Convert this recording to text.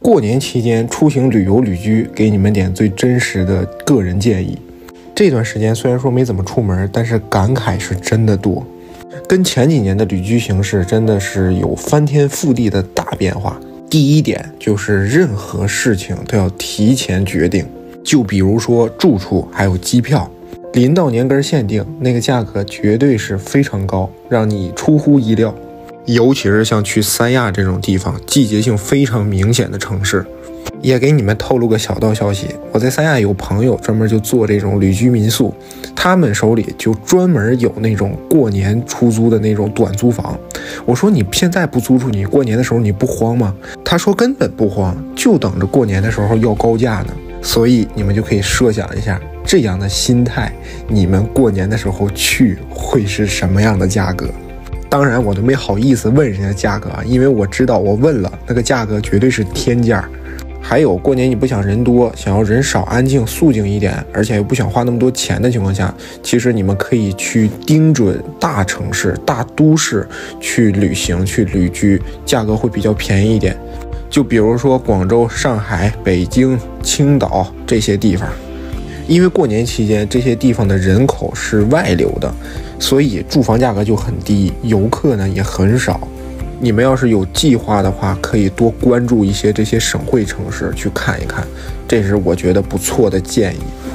过年期间出行旅游旅居，给你们点最真实的个人建议。这段时间虽然说没怎么出门，但是感慨是真的多，跟前几年的旅居形式真的是有翻天覆地的大变化。第一点就是任何事情都要提前决定，就比如说住处还有机票，临到年根限定，那个价格绝对是非常高，让你出乎意料。尤其是像去三亚这种地方，季节性非常明显的城市。也给你们透露个小道消息，我在三亚有朋友专门就做这种旅居民宿，他们手里就专门有那种过年出租的那种短租房。我说你现在不租出去，过年的时候你不慌吗？他说根本不慌，就等着过年的时候要高价呢。所以你们就可以设想一下，这样的心态，你们过年的时候去会是什么样的价格？当然我都没好意思问人家价格啊，因为我知道我问了，那个价格绝对是天价。还有过年你不想人多，想要人少安静肃静一点，而且又不想花那么多钱的情况下，其实你们可以去盯准大城市大都市去旅行去旅居，价格会比较便宜一点。就比如说广州、上海、北京、青岛这些地方，因为过年期间这些地方的人口是外流的，所以住房价格就很低，游客呢也很少。你们要是有计划的话，可以多关注一些这些省会城市去看一看，这是我觉得不错的建议。